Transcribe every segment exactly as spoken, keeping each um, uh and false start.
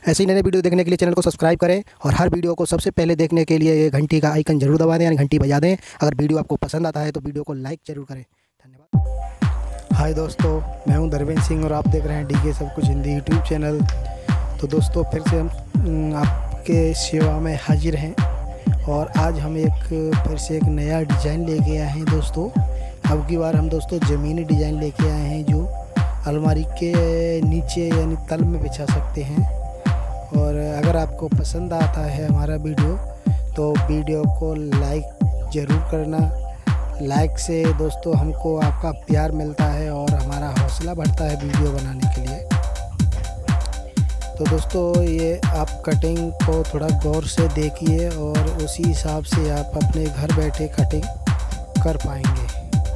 ऐसे ही नए वीडियो देखने के लिए चैनल को सब्सक्राइब करें और हर वीडियो को सबसे पहले देखने के लिए ये घंटी का आइकन जरूर दबा दें, यानी घंटी बजा दें। अगर वीडियो आपको पसंद आता है तो वीडियो को लाइक जरूर करें। धन्यवाद। हाय दोस्तों, मैं हूं धर्मेंद्र सिंह और आप देख रहे हैं डी के सब कुछ हिंदी यूट्यूब चैनल। तो दोस्तों फिर से हम आपके सेवा में हाजिर हैं और आज हम एक फिर से एक नया डिज़ाइन लेके आए हैं दोस्तों। अब की बार हम दोस्तों ज़मीनी डिज़ाइन लेके आए हैं जो अलमारी के नीचे यानी तल में बिछा सकते हैं। और अगर आपको पसंद आता है हमारा वीडियो तो वीडियो को लाइक ज़रूर करना। लाइक से दोस्तों हमको आपका प्यार मिलता है और हमारा हौसला बढ़ता है वीडियो बनाने के लिए। तो दोस्तों ये आप कटिंग को थोड़ा गौर से देखिए और उसी हिसाब से आप अपने घर बैठे कटिंग कर पाएंगे।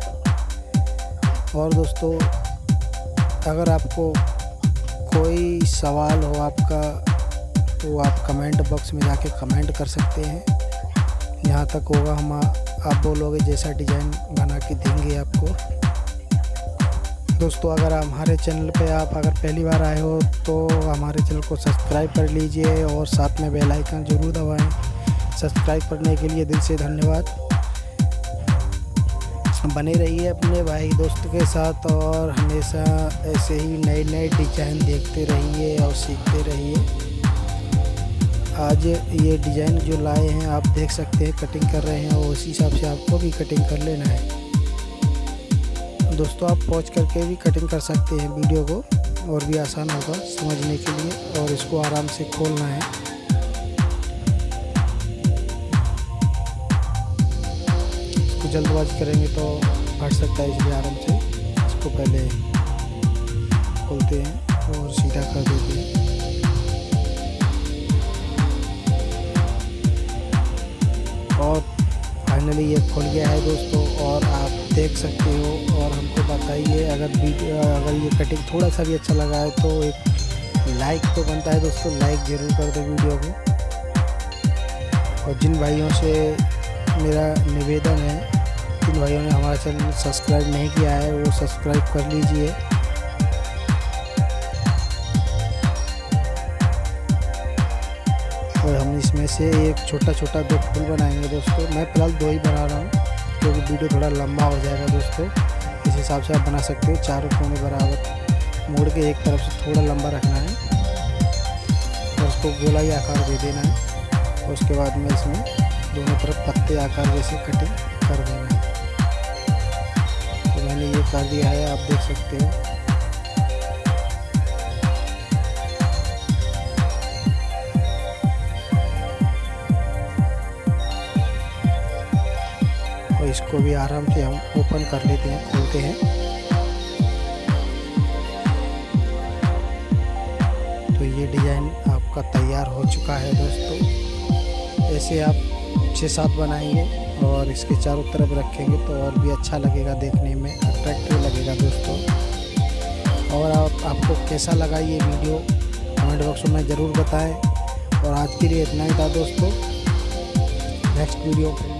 और दोस्तों अगर आपको कोई सवाल हो आपका तो आप कमेंट बॉक्स में जाके कमेंट कर सकते हैं। यहाँ तक होगा हम आप बोलोगे जैसा डिज़ाइन बना के देंगे आपको। दोस्तों अगर हमारे चैनल पे आप अगर पहली बार आए हो तो हमारे चैनल को सब्सक्राइब कर लीजिए और साथ में बेल आइकन ज़रूर दबाएं। सब्सक्राइब करने के लिए दिल से धन्यवाद। बने रहिए अपने भाई दोस्त के साथ और हमेशा ऐसे ही नए नए डिज़ाइन देखते रहिए और सीखते रहिए। आज ये डिज़ाइन जो लाए हैं आप देख सकते हैं कटिंग कर रहे हैं और उसी हिसाब से आपको भी कटिंग कर लेना है। दोस्तों आप पॉज करके भी कटिंग कर सकते हैं वीडियो को और भी आसान होगा समझने के लिए। और इसको आराम से खोलना है। इसको जल्दबाजी करेंगे तो फट सकता है, इसलिए आराम से इसको पहले खोलते हैं और सीधा कर देते हैं। और फाइनली ये खुल गया है दोस्तों और आप देख सकते हो। और हमको बताइए अगर वीडियो अगर ये कटिंग थोड़ा सा भी अच्छा लगा है तो एक लाइक तो बनता है दोस्तों, लाइक ज़रूर कर दो वीडियो को। और जिन भाइयों से मेरा निवेदन है, जिन भाइयों ने हमारा चैनल सब्सक्राइब नहीं किया है वो सब्सक्राइब कर लीजिए। और हम इसमें से एक छोटा छोटा दो फूल बनाएंगे दोस्तों। मैं फ़िलहाल दो ही बना रहा हूँ क्योंकि वीडियो थोड़ा लंबा हो जाएगा दोस्तों। इस हिसाब से आप बना सकते हो। चारों कोने बराबर मोड़ के एक तरफ से थोड़ा लंबा रखना है और उसको गोलाई आकार दे देना है। और उसके बाद में इसमें दोनों तरफ पत्ते आकार जैसे कटिंग कर देना है। तो मैंने ये कर दिया है, आप देख सकते हो। और इसको भी आराम से हम ओपन कर लेते हैं, खोलते हैं। तो ये डिज़ाइन आपका तैयार हो चुका है दोस्तों। ऐसे आप छः सात बनाएंगे और इसके चारों तरफ रखेंगे तो और भी अच्छा लगेगा, देखने में अट्रैक्टिव लगेगा दोस्तों। और आप आपको कैसा लगा ये वीडियो कमेंट बॉक्स में ज़रूर बताएं। और आज के लिए इतना ही था दोस्तों। Next video